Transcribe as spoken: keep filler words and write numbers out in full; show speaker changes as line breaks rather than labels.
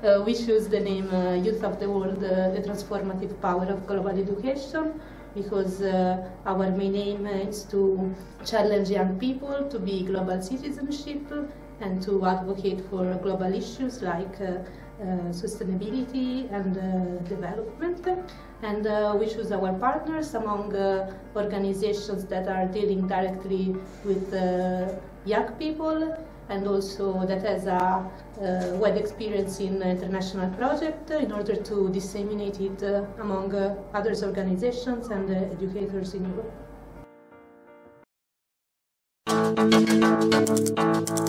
uh, we choose the name uh, Youth of the World, uh, the Transformative Power of Global Education, because uh, our main aim is to challenge young people to be global citizenship and to advocate for global issues like uh, uh, sustainability and uh, development. And uh, we choose our partners among uh, organizations that are dealing directly with uh, young people, and also that has a uh, wide experience in international projects in order to disseminate it uh, among uh, other organizations and uh, educators in Europe.